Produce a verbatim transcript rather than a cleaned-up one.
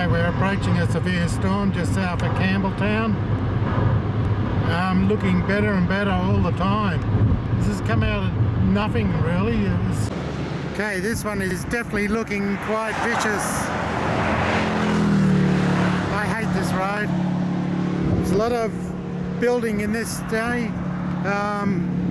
Okay, we're approaching a severe storm just south of Campbelltown. Um, looking better and better all the time. This has come out of nothing really. It was... Okay, this one is definitely looking quite vicious. I hate this road. There's a lot of building in this day. Um,